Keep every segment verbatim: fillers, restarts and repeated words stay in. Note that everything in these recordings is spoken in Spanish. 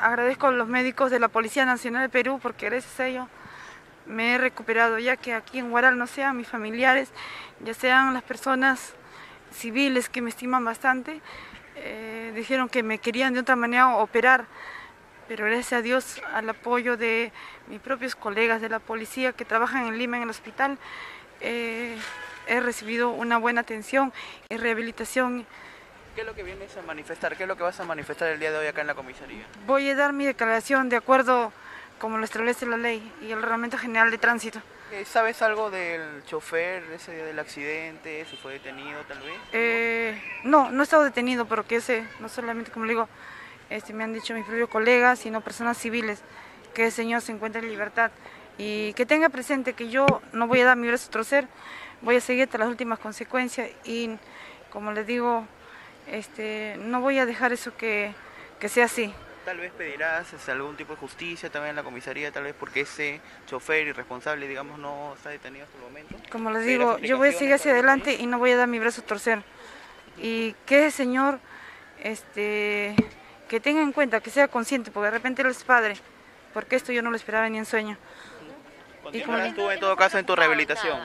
agradezco a los médicos de la Policía Nacional del Perú porque gracias a ellos me he recuperado, ya que aquí en Huaral no sean mis familiares, ya sean las personas civiles que me estiman bastante, eh, dijeron que me querían de otra manera operar, pero gracias a Dios, al apoyo de mis propios colegas de la policía que trabajan en Lima en el hospital, eh, he recibido una buena atención y rehabilitación. ¿Qué es lo que vienes a manifestar? ¿Qué es lo que vas a manifestar el día de hoy acá en la comisaría? Voy a dar mi declaración de acuerdo como lo establece la ley y el Reglamento General de Tránsito. ¿Sabes algo del chofer ese día del accidente? ¿Si fue detenido tal vez? Eh, no, no he estado detenido, pero que sé, no solamente como le digo, este, me han dicho mis propios colegas, sino personas civiles, que el señor se encuentra en libertad y que tenga presente que yo no voy a dar mi brazo a torcer, voy a seguir hasta las últimas consecuencias y, como les digo, este, no voy a dejar eso que, que sea así. Tal vez pedirás este, algún tipo de justicia también en la comisaría, tal vez porque ese chofer irresponsable, digamos, no está detenido hasta el momento. Como les digo, yo voy a seguir hacia adelante y no voy a dar mi brazo a torcer. Y que el señor, este, que tenga en cuenta, que sea consciente, porque de repente él es padre, porque esto yo no lo esperaba ni en sueño. ¿Continuarás tú en todo caso en tu rehabilitación?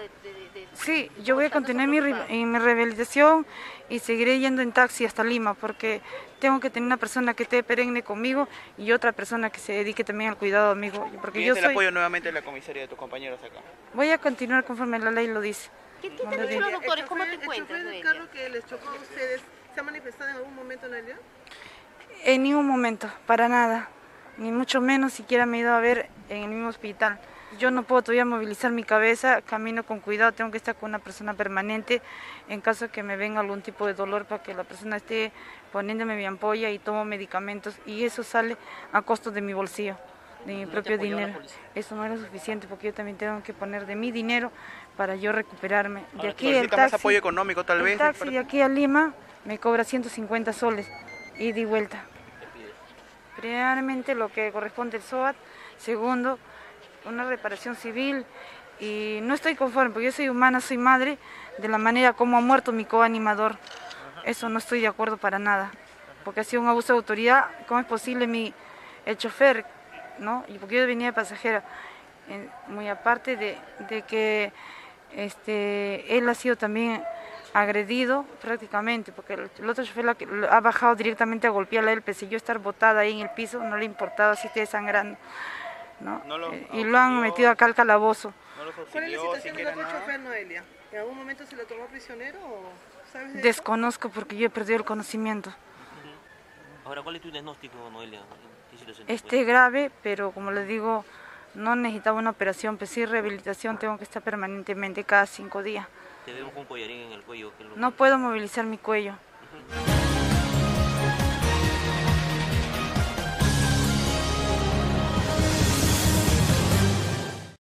Sí, yo voy a continuar en mi, en mi rehabilitación y seguiré yendo en taxi hasta Lima porque tengo que tener una persona que esté perenne conmigo y otra persona que se dedique también al cuidado amigo. Porque yo soy... el apoyo nuevamente de la comisaría de tus compañeros acá? Voy a continuar conforme la ley lo dice. ¿Qué te han dicho los doctores? ¿Cómo te encuentras? ¿El chofer del carro que les chocó a ustedes se ha manifestado en algún momento, Noelia? En ningún momento, para nada. Ni mucho menos siquiera me he ido a ver en el mismo hospital. Yo no puedo todavía movilizar mi cabeza, camino con cuidado, tengo que estar con una persona permanente en caso de que me venga algún tipo de dolor para que la persona esté poniéndome mi ampolla y tomo medicamentos y eso sale a costo de mi bolsillo, de mi propio dinero. Eso no era suficiente porque yo también tengo que poner de mi dinero para yo recuperarme. De aquí el taxi, más apoyo económico tal vez. El taxi de aquí a Lima me cobra ciento cincuenta soles, ida y vuelta. Primeramente lo que corresponde al S O A T, segundo, una reparación civil y no estoy conforme porque yo soy humana, soy madre, de la manera como ha muerto mi coanimador. Eso no estoy de acuerdo para nada, porque ha sido un abuso de autoridad. ¿Cómo es posible mi, el chofer, ¿no? Y porque yo venía de pasajera, eh, muy aparte de, de que este, él ha sido también agredido prácticamente, porque el, el otro chofer la, la, ha bajado directamente a golpearle a él, pese a yo estar botada ahí en el piso, no le ha importado, así esté sangrando. ¿No? No lo eh, y lo han metido acá al calabozo. No ¿Cuál es la situación del otro chofer, Noelia? ¿En algún momento se lo tomó prisionero o sabes de Desconozco eso? Porque yo he perdido el conocimiento. Uh-huh. Ahora, ¿cuál es tu diagnóstico, Noelia? ¿Qué situación este grave, pero como les digo, no necesitaba una operación, pero sí rehabilitación, tengo que estar permanentemente cada cinco días. Te vemos con un collarín en el cuello. No puedo movilizar mi cuello. Uh-huh.